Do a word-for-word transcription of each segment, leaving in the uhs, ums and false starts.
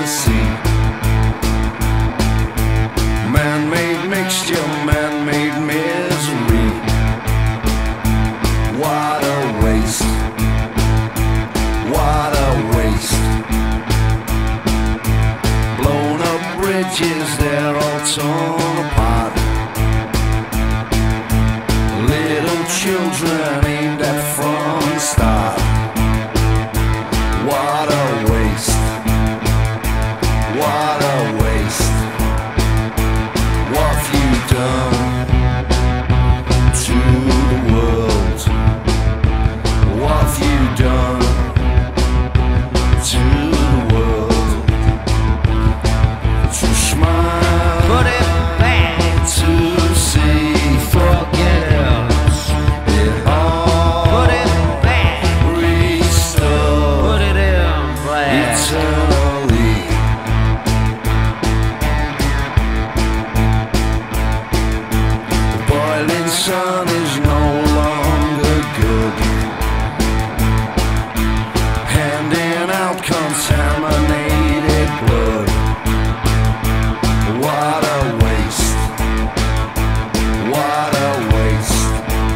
the sea. Man-made mixture, man-made misery. What a waste, what a waste. Blown up bridges, they're all torn apart. Little children aimed at from the start. What a waste, what a waste. What have you done to the world? What have you done to the world? To smile, Put it back. to see, forget it all. Put it back. Restore Put it in black. eternally. The boiling sun is no longer good, handing out contaminated blood. What a waste, what a waste.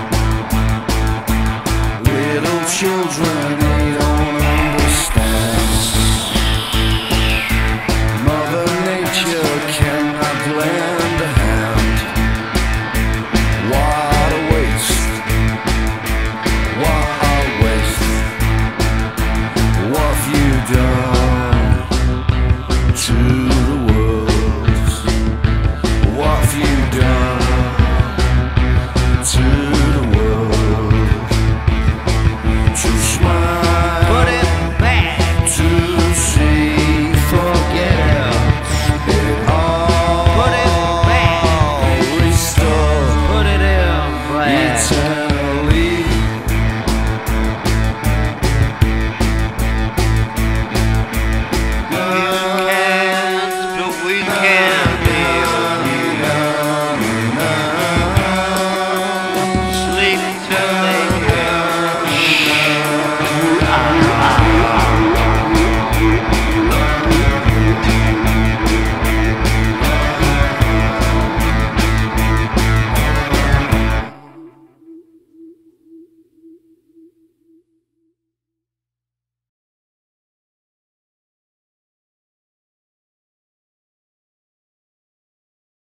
Little children, they don't understand. Mother Nature cannot lend a hand. What a waste, what a waste. What have you done to